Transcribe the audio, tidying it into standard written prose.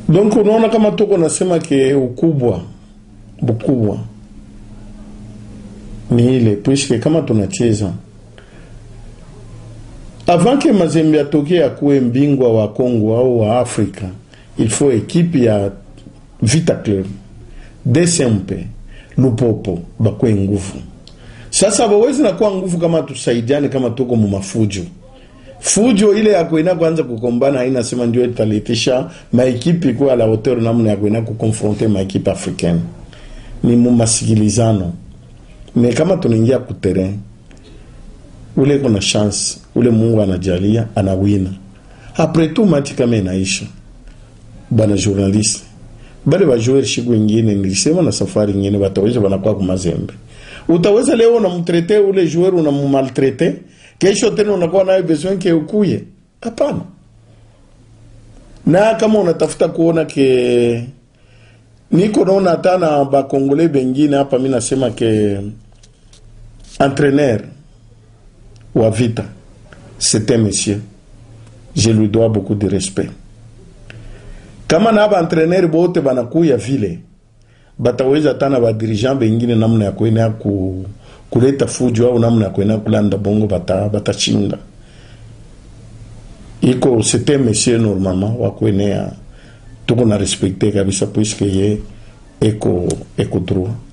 Donc unaona kama tuko nasema ke ukubwa ni ile puisque kama tunacheza avant que Mazembe atoke akuwe mbingwa wa Kongo au wa Afrika, il faut ekipe ya Vita Club, DSMP, Lupopo bakwe nguvu. Sasa bawezi na kuwa nguvu kama tusaidiane, kama tuko mu mafujo. Fujo ile ya kuenda kwanza kukombana haina sema ndio italitisha maekipe kwa la hauteur namna ya kuenda kukonfronter maekipe africaine. Ni mu masikilizano. Mais kama tunaingia ku terrain, ule kuna chance, ule Mungu anajalia anawina. Après tout match kama inaisha, bana journaliste bale ba joueur shiku wengine nilisema na safari nyingine bataweza banakuwa kwa Mazembe. Utaweza leo unamtrete ule joueur unamaltrete, kesho tena unakuwa nayo besoin ke ukuye? Hapana. Na kama unatafuta kuona ke niko naona tana ba Congolais bengine hapa, mimi nasema ke entraîneur wa Vita, c'est un monsieur, je lui dois beaucoup de respect. Kama na ba entraîneur bote banakuya vile, bataweza tana ba dirigeant bengine namna ya kuenda kuleta fujo au namna ya kuenda kulanda bongo batachinga. Iko c'est un monsieur normalement wa kuenea tuko na respecter kabisa puisque ye eko droit.